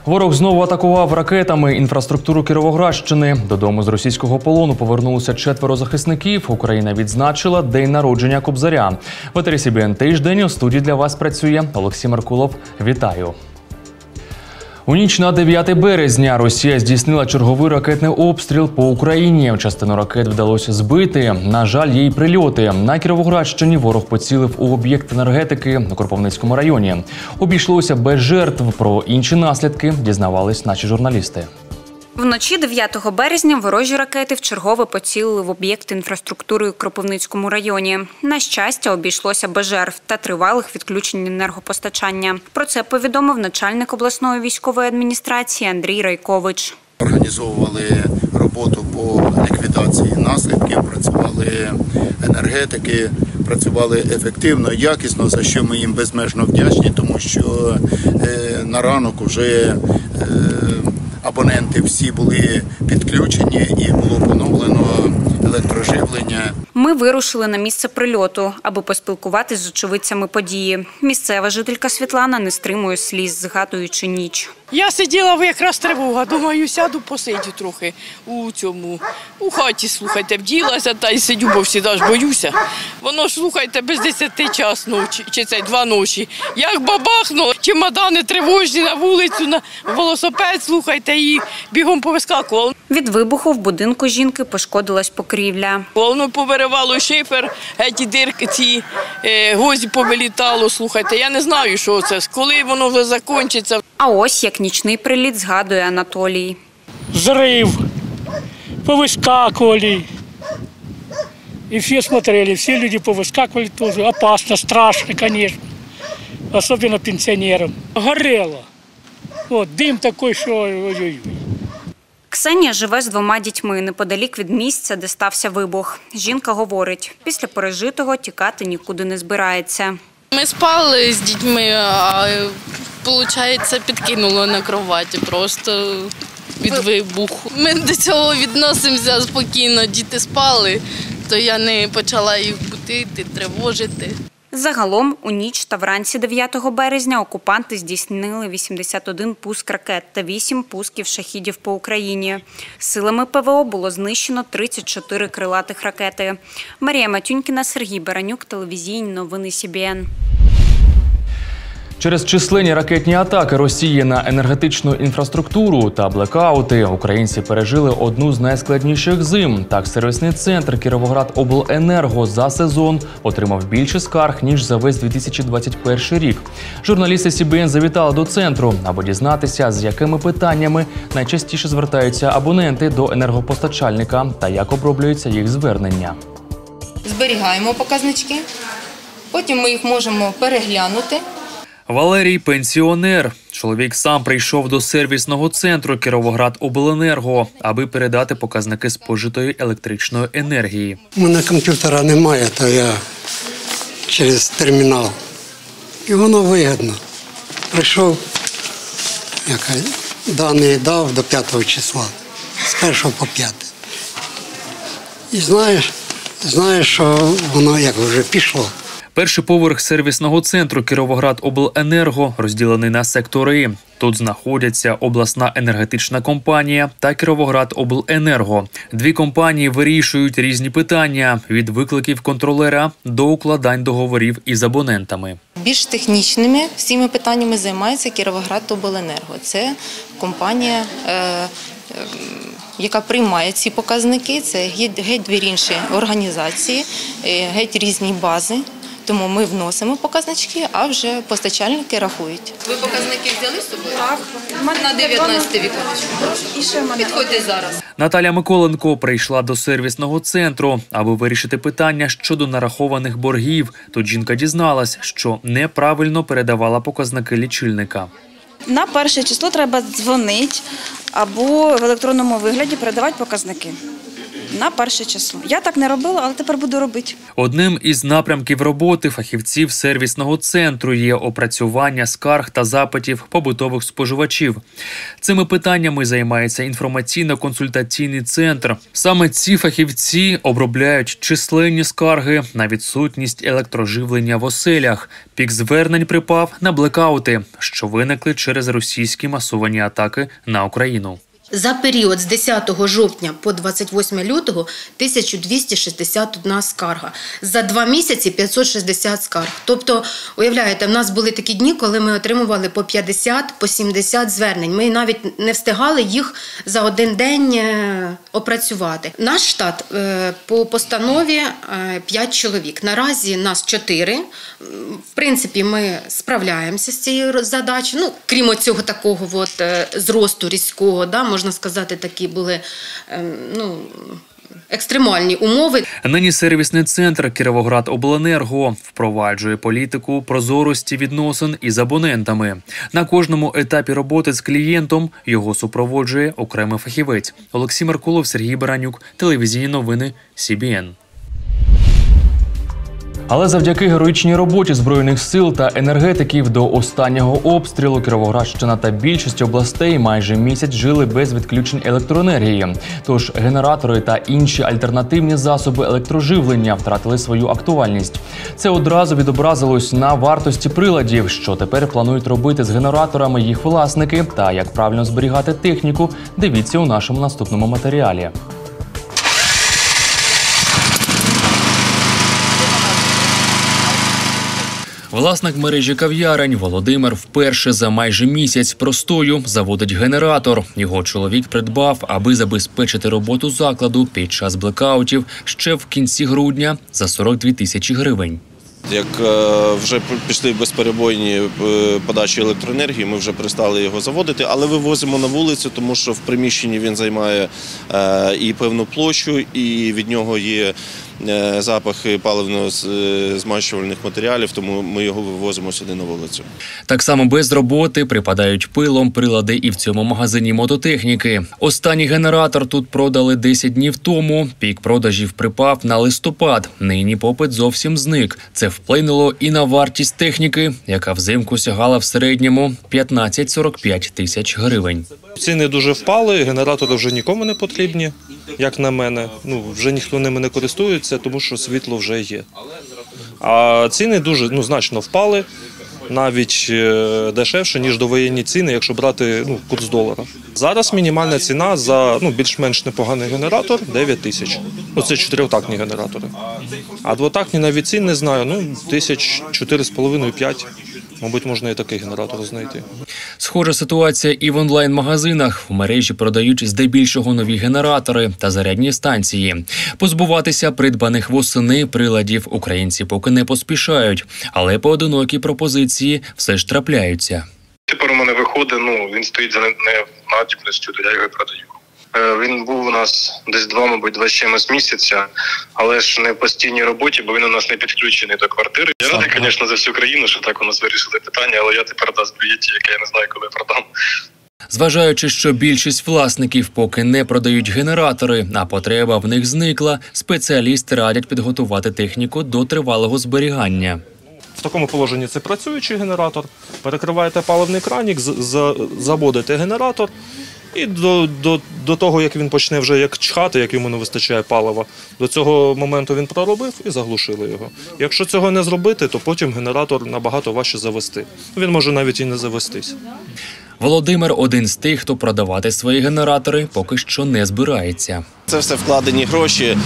Ворог знову атакував ракетами інфраструктуру Кіровоградщини. Додому з російського полону повернулося 4 захисників. Україна відзначила день народження Кобзаря. В етері СІБІН тиждень. У студії для вас працює Олексій Меркулов. Вітаю! У ніч на 9 березня Росія здійснила черговий ракетний обстріл по Україні. Частину ракет вдалося збити. На жаль, є й прильоти. На Кіровоградщині ворог поцілив у об'єкт енергетики на Кропивницькому районі. Обійшлося без жертв. Про інші наслідки дізнавались наші журналісти. Вночі 9 березня ворожі ракети вчергове поцілили в об'єкт інфраструктури у Кропивницькому районі. На щастя, обійшлося без жертв та тривалих відключень енергопостачання. Про це повідомив начальник обласної військової адміністрації Андрій Райкович. Організовували роботу по ліквідації наслідків, працювали енергетики, працювали ефективно, якісно, за що ми їм безмежно вдячні, тому що на ранок вже абоненти всі були підключені і було поновлено електроживлення. Ми вирушили на місце прильоту, аби поспілкуватись з очевидцями події. Місцева жителька Світлана не стримує сліз, згадуючи ніч. Я сиділа, якраз тривога, думаю, сяду, посидю трохи у хаті, слухайте, вділася та й сидю, бо завжди ж боюся. Воно ж, слухайте, без 10 час ночі, чи це 2 ночі. Як бабахнуло, чемодани тривожні на вулицю, на велосипед, слухайте, і бігом повискакувало. Від вибуху в будинку жінки пошкодилась покрівля. Воно повиривало шифер, ті дирки, ці гвозді повилітало, слухайте, я не знаю, що це, коли воно вже закінчиться. А ось як нічний приліт згадує Анатолій. Взрыв, повыскакивали. И все смотрели, все люди повыскакивали тоже. Опасно, страшно, конечно. Особенно пенсионерам. Горело. Вот, дым такой, что... Ой-ой-ой. Ксенія живе з 2 дітьми неподалік від місця, де стався вибух. Жінка говорить, після пережитого тікати нікуди не збирається. Ми спали з дітьми, а, виходить, підкинуло на кроваті просто від вибуху. Ми до цього відносимося спокійно, діти спали, то я не почала їх будити, тривожити. Загалом, у ніч та вранці 9 березня окупанти здійснили 81 пуск ракет та 8 пусків шахідів по Україні. Силами ПВО було знищено 34 крилатих ракети. Марія Матюнькіна, Сергій Баранюк, телевізійні новини СІБІН. Через численні ракетні атаки Росії на енергетичну інфраструктуру та блекаути українці пережили одну з найскладніших зим. Так, сервісний центр Кіровоградобленерго за сезон отримав більше скарг, ніж за весь 2021 рік. Журналісти СІБІН завітали до центру, аби дізнатися, з якими питаннями найчастіше звертаються абоненти до енергопостачальника та як оброблюються їх звернення. Зберігаємо показнички, потім ми їх можемо переглянути. Валерій – пенсіонер. Чоловік сам прийшов до сервісного центру Кіровоградобленерго, аби передати показники спожитої електричної енергії. У мене комп'ютера немає, то я через термінал. І воно вигідно. Прийшов, дані дав до 5 числа, з 1 по 5. І знаєш, що воно як вже пішло. Перший поверх сервісного центру Кіровоградобленерго розділений на сектори. Тут знаходяться обласна енергетична компанія та Кіровоградобленерго. 2 компанії вирішують різні питання – від викликів контролера до укладань договорів із абонентами. Більш технічними всіми питаннями займається Кіровоградобленерго. Це компанія, яка приймає ці показники. Це геть 2 інші організації, геть різні бази. Тому ми вносимо показнички, а вже постачальники рахують. Ви показники взяли з собою? Так. На 19 віконечко. Підходьте зараз. Наталя Миколенко прийшла до сервісного центру, аби вирішити питання щодо нарахованих боргів. Тут жінка дізналась, що неправильно передавала показники лічильника. На 1 число треба дзвонити або в електронному вигляді передавати показники. на 1 число. Я так не робила, але тепер буду робити. Одним із напрямків роботи фахівців сервісного центру є опрацювання скарг та запитів побутових споживачів. Цими питаннями займається інформаційно-консультаційний центр. Саме ці фахівці обробляють численні скарги на відсутність електроживлення в оселях. Пік звернень припав на блекаути, що виникли через російські масовані атаки на Україну. За період з 10 жовтня по 28 лютого 1261 скарга. За 2 місяці 560 скарг. Тобто, уявляєте, в нас були такі дні, коли ми отримували по 50, по 70 звернень. Ми навіть не встигали їх за один день опрацювати. Наш штат по постанові 5 чоловік. Наразі нас 4. В принципі, ми справляємося з цією задачею. Крім цього такого зросту різкого, можна сказати, такі були екстремальні умови. Нині сервісний центр «Кіровоградобленерго» впроваджує політику прозорості відносин із абонентами. На кожному етапі роботи з клієнтом його супроводжує окремий фахівець. Олексій Меркулов, Сергій Баранюк, телевізійні новини СІБІН. Але завдяки героїчній роботі Збройних сил та енергетиків до останнього обстрілу Кіровоградщина та більшість областей майже місяць жили без відключень електроенергії. Тож генератори та інші альтернативні засоби електроживлення втратили свою актуальність. Це одразу відобразилось на вартості приладів, що тепер планують робити з генераторами їх власники та як правильно зберігати техніку. Дивіться у нашому наступному матеріалі. Власник мережі кав'ярень Володимир вперше за майже місяць простою заводить генератор. Його чоловік придбав, аби забезпечити роботу закладу під час блекаутів ще в кінці грудня за 42 тисячі гривень. Як вже пішли безперебойні подачі електроенергії, ми вже перестали його заводити, але вивозимо на вулицю, тому що в приміщенні він займає і певну площу, і від нього є запахи паливно-змащувальних матеріалів, тому ми його вивозимо сюди на вулицю. Так само без роботи припадають пилом прилади і в цьому магазині мототехніки. Останній генератор тут продали 10 днів тому. Пік продажів припав на листопад. Нині попит зовсім зник. Це вплинуло і на вартість техніки, яка взимку сягала в середньому 15-45 тисяч гривень. Ціни дуже впали, генератори вже нікому не потрібні, як на мене. Вже ніхто ними не користується, тому що світло вже є. А ціни дуже значно впали, навіть дешевше, ніж довоєнні ціни, якщо брати курс долара. Зараз мінімальна ціна за більш-менш непоганий генератор – 9 тисяч. Це 4-тактні генератори. А двотактні навіть цін не знаю, 4,5-5. Мабуть, можна і такий генератор знайти. Схожа ситуація і в онлайн-магазинах. В мережі продають здебільшого нові генератори та зарядні станції. Позбуватися придбаних восени приладів українці поки не поспішають, але поодинокі пропозиції все ж трапляються. Тепер у мене виходить, він стоїть за надібністю, то я його продаю. Він був у нас десь 2 з чимось місяця, але ж не в постійній роботі, бо він у нас не підключений до квартири. Я радий, звісно, за всю країну, що так у нас вирішили питання, але я тепер зб'єті, яке я не знаю, коли продам. Зважаючи, що більшість власників поки не продають генератори, а потреба в них зникла, спеціалісти радять підготувати техніку до тривалого зберігання. В такому положенні це працюючий генератор. Перекриваєте паливний кранік, заводите генератор. І до того, як він почне вже як чхати, як йому не вистачає палива, до цього моменту він проробив і заглушили його. Якщо цього не зробити, то потім генератор набагато важче завести. Він може навіть і не завестись. Володимир – один з тих, хто продавати свої генератори поки що не збирається. Це все вкладені гроші.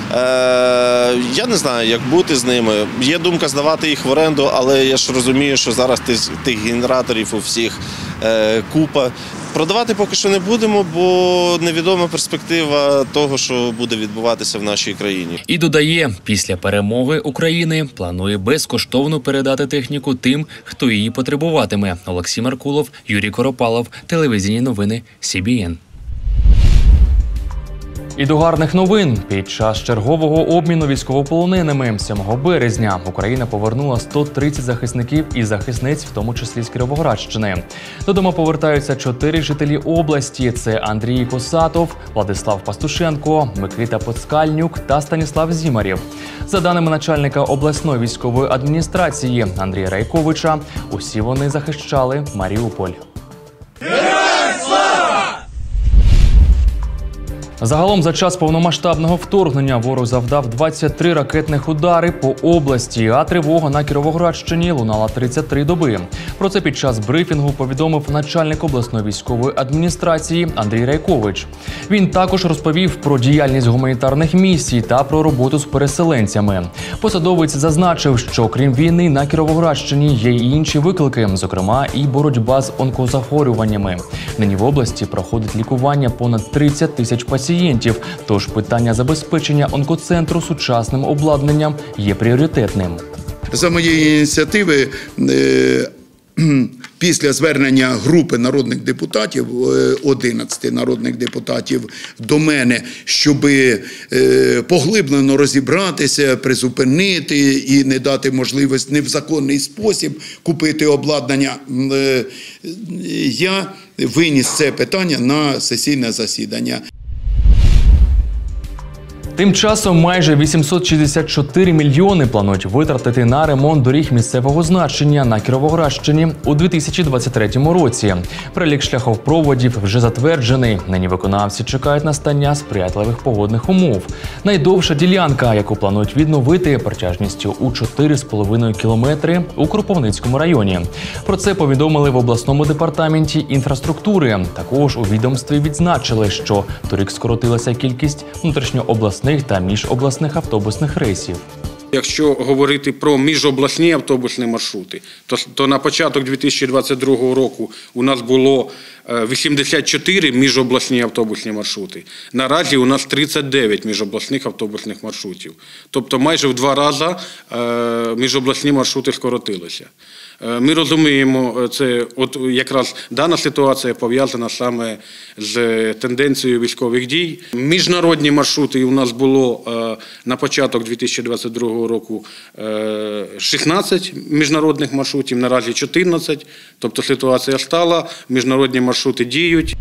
Я не знаю, як бути з ними. Є думка здавати їх в оренду, але я ж розумію, що зараз тих генераторів у всіх купа. Продавати поки що не будемо, бо невідома перспектива того, що буде відбуватися в нашій країні. І додає, після перемоги України планує безкоштовно передати техніку тим, хто її потребуватиме. Олексій Меркулов, Юрій Коропалов, телевізійні новини СІБІН. І до гарних новин. Під час чергового обміну військовополоненими 7 березня Україна повернула 130 захисників і захисниць, в тому числі з Кіровоградщини. Додому повертаються 4 жителі області. Це Андрій Косатов, Владислав Пастушенко, Микита Поцкальнюк та Станіслав Зімарєв. За даними начальника обласної військової адміністрації Андрія Райковича, усі вони захищали Маріуполь. Загалом за час повномасштабного вторгнення ворог завдав 23 ракетних удари по області, а тривога на Кіровоградщині лунала 33 доби. Про це під час брифінгу повідомив начальник обласної військової адміністрації Андрій Райкович. Він також розповів про діяльність гуманітарних місій та про роботу з переселенцями. Посадовець зазначив, що крім війни на Кіровоградщині є й інші виклики, зокрема і боротьба з онкозахворюваннями. Нині в області проходить лікування понад 30 тисяч пацієнтів, тож питання забезпечення онкоцентру сучасним обладнанням є пріоритетним. За моєї ініціативи, після звернення групи народних депутатів, 11 народних депутатів до мене, щоб поглиблено розібратися, призупинити і не дати можливість не в законний спосіб купити обладнання, я виніс це питання на сесійне засідання. Тим часом майже 864 мільйони планують витратити на ремонт доріг місцевого значення на Кіровоградщині у 2023 році. Перелік шляхопроводів вже затверджений. Нині виконавці чекають настання сприятливих погодних умов. Найдовша ділянка, яку планують відновити, протяжністю у 4,5 кілометри у Кропивницькому районі. Про це повідомили в обласному департаменті інфраструктури. Також у відомстві відзначили, що торік скоротилася кількість внутрішньообласних та міжобласних автобусних рейсів. Якщо говорити про міжобласні автобусні маршрути, то на початок 2022 року у нас було 84 міжобласні автобусні маршрути. Наразі у нас 39 міжобласних автобусних маршрутів. Тобто майже в 2 рази міжобласні маршрути скоротилися. Ми розуміємо, це от якраз дана ситуація пов'язана саме з тенденцією військових дій. Міжнародні маршрути у нас було на початок 2022 року 16 міжнародних маршрутів, наразі 14. Тобто ситуація стала, міжнародні маршрути діють.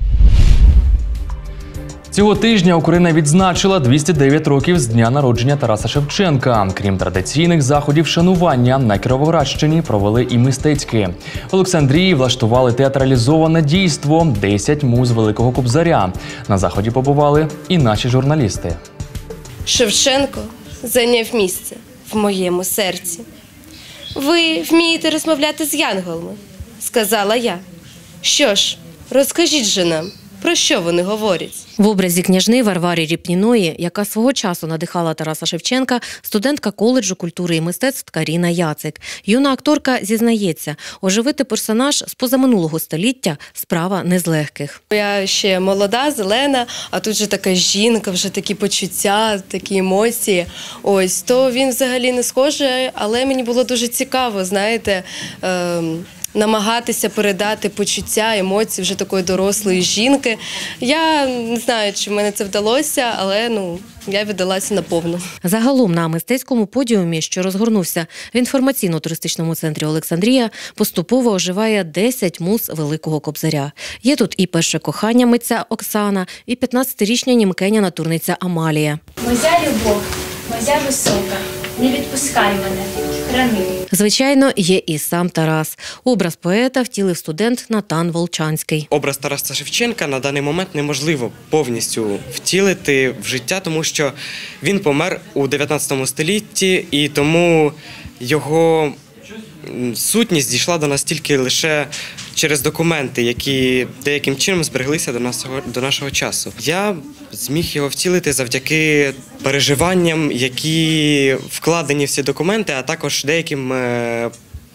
Цього тижня Україна відзначила 209 років з дня народження Тараса Шевченка. Крім традиційних заходів шанування, на Кіровоградщині провели і мистецькі. В Олександрії влаштували театралізоване дійство «10 муз Великого Кобзаря». На заході побували і наші журналісти. Шевченко зайняв місце в моєму серці. «Ви вмієте розмовляти з янголами», – сказала я. «Що ж, розкажіть же нам, про що вони говорять?» В образі княжни Варвари Ріпніної, яка свого часу надихала Тараса Шевченка, студентка коледжу культури і мистецтв Каріна Яцик. Юна акторка зізнається, оживити персонаж з позаминулого століття – справа не з легких. Я ще молода, зелена, а тут же така жінка, вже такі почуття, такі емоції. Ось, то він взагалі не схожий, але мені було дуже цікаво, знаєте, намагатися передати почуття, емоції вже такої дорослої жінки. Я не знаю, чи в мене це вдалося, але я віддалася наповну. Загалом на мистецькому подіумі, що розгорнувся в інформаційно-туристичному центрі Олександрія, поступово оживає 10 муз Великого Кобзаря. Є тут і перше кохання митця Оксана, і 15-річня німкеня-натурниця Амалія. Моя любов, моя висока, не відпускай мене, храни. Звичайно, є і сам Тарас. Образ поета втілив студент Натан Волчанський. Образ Тараса Шевченка на даний момент неможливо повністю втілити в життя, тому що він помер у 19 столітті, і тому його сутність дійшла до нас тільки лише через документи, які деяким чином збереглися до нашого часу. Я зміг його втілити завдяки переживанням, які вкладені в ці документи, а також деяким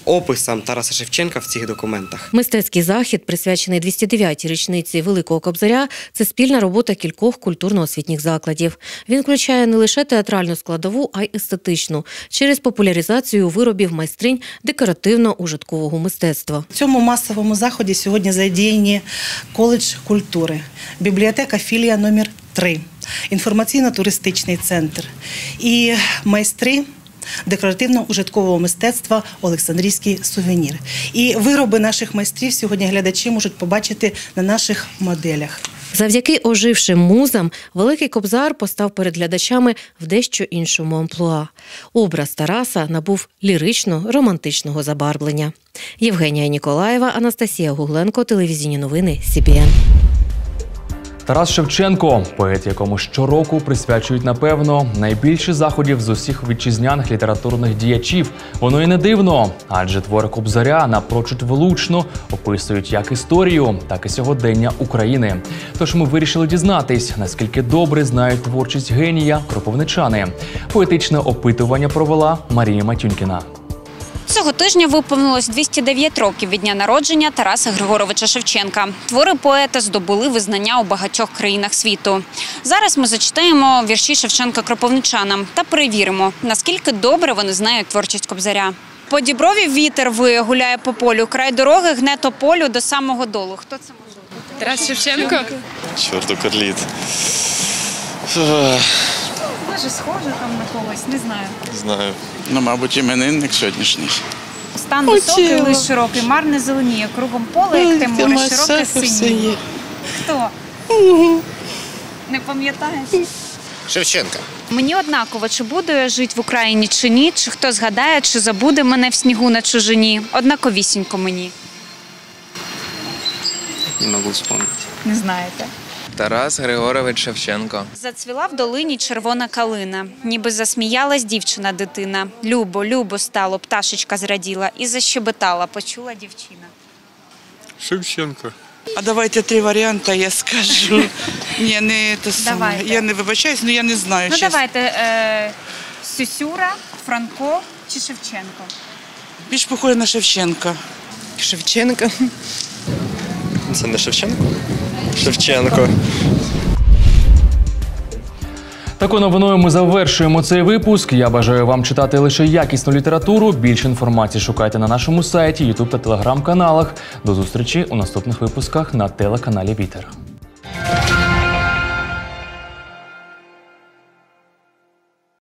описам Тараса Шевченка в цих документах. Мистецький захід, присвячений 209-й річниці Великого Кобзаря, це спільна робота кількох культурно-освітніх закладів. Він включає не лише театральну складову, а й естетичну, через популяризацію виробів майстринь декоративно-ужиткового мистецтва. В цьому масовому заході сьогодні задіяні коледж культури, бібліотека філія номер 3, інформаційно-туристичний центр і майстри декоративно-ужиткового мистецтва «Олександрійський сувенір». І вироби наших майстрів сьогодні глядачі можуть побачити на наших моделях. Завдяки ожившим музам Великий Кобзар постав перед глядачами в дещо іншому амплуа. Образ Тараса набув лірично-романтичного забарвлення. Євгенія Ніколаєва, Анастасія Гугленко, телевізійні новини СІБІН. Тарас Шевченко – поет, якому щороку присвячують, напевно, найбільше заходів з усіх вітчизняних літературних діячів. Воно і не дивно, адже твори Кобзаря напрочуд влучно описують як історію, так і сьогодення України. Тож ми вирішили дізнатись, наскільки добре знають творчість генія кропивничани. Поетичне опитування провела Марія Матюнькіна. Цього тижня виповнилось 209 років від дня народження Тараса Григоровича Шевченка. Твори поета здобули визнання у багатьох країнах світу. Зараз ми зачитаємо вірші Шевченка кропивничанам та перевіримо, наскільки добре вони знають творчість Кобзаря. По Діброві вітер виє, гуляє по полю, край дороги гне тополю до самого долу. Хто це може бути? Тарас Шевченко? Чорту котліт. Може, схоже там на когось, не знаю. Знаю. Ну, мабуть, іменинник сьогоднішній. Стан високий, лиш широкий, мар не зеленіє, кругом поле, як те море, широке синіє. Хто? Не пам'ятаєш? Шевченка. Мені однаково, чи буду я жити в Україні, чи ні, чи хто згадає, чи забуде мене в снігу на чужині. Однаковісінько мені. Не можу вспомнити. Не знаєте. Тарас Григорович Шевченко. Зацвіла в долині червона калина, ніби засміялась дівчина-дитина. Любо, любо стало, пташечка зраділа і защебетала, почула дівчина. Шевченко. А давайте 3 варіанти, я скажу. Ні, не те саме. Я не вибачаюсь, але я не знаю. Ну давайте, Сюсюра, Франко чи Шевченко? Більш похоже на Шевченка. Шевченко? Це не Шевченко? Шевченко. Такою новиною ми завершуємо цей випуск. Я бажаю вам читати лише якісну літературу. Більше інформації шукайте на нашому сайті, Ютуб та Телеграм-каналах. До зустрічі у наступних випусках на телеканалі Вітер.